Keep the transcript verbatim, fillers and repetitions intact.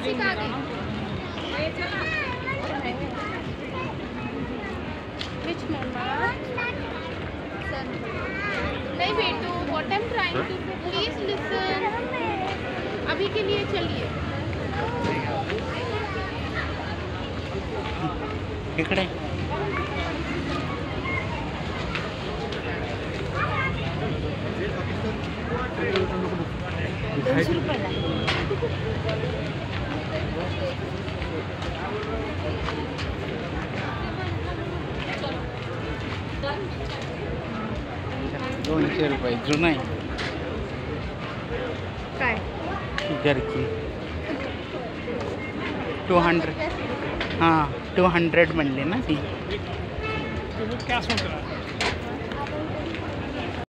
मासी कहाँ गई? Which mama? नहीं बेटू, what I'm trying to say, please listen. अभी के लिए चलिए. इकडे दोनशे रुपयाला. दोनशे रुपये जुनं आहे काय? जर्की टू हंड्रेड हां टू हंड्रेड म्हणले ना ती. क्या सोच रहा है?